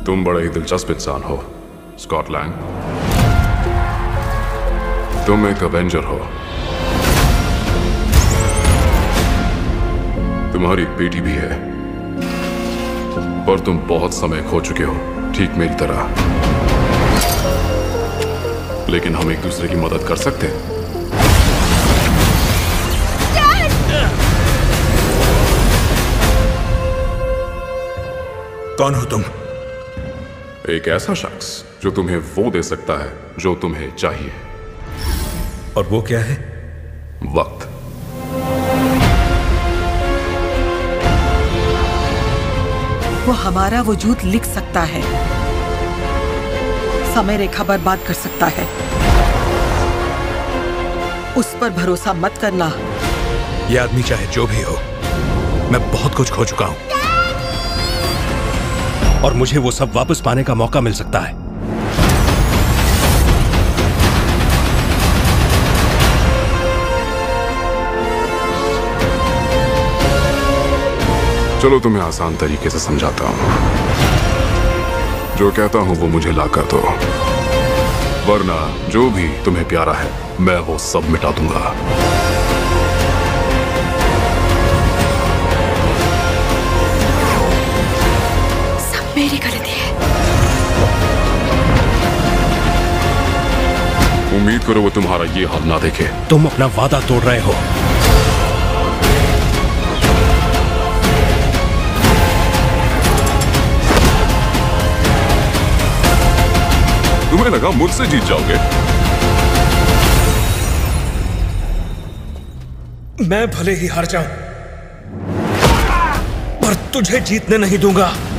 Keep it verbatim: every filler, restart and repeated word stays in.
तुम बड़े ही दिलचस्प इंसान हो स्कॉट लैंग। तुम एक अवेंजर हो। तुम्हारी एक बेटी भी है, पर तुम बहुत समय खो चुके हो, ठीक मेरी तरह। लेकिन हम एक दूसरे की मदद कर सकते हैं। कौन हो तुम? एक ऐसा शख्स जो तुम्हें वो दे सकता है जो तुम्हें चाहिए। और वो क्या है? वक्त। वो हमारा वजूद लिख सकता है, समय रेखा बर्बाद कर सकता है। उस पर भरोसा मत करना। ये आदमी चाहे जो भी हो, मैं बहुत कुछ खो चुका हूं और मुझे वो सब वापस पाने का मौका मिल सकता है। चलो तुम्हें आसान तरीके से समझाता हूं। जो कहता हूं वो मुझे ला कर दो, वरना जो भी तुम्हें प्यारा है मैं वो सब मिटा दूंगा। सब मेरी गलती है। उम्मीद करो वो तुम्हारा ये हाल ना देखे। तुम अपना वादा तोड़ रहे हो। तुम्हें लगा मुझसे जीत जाओगे? मैं भले ही हार जाऊं, पर तुझे जीतने नहीं दूंगा।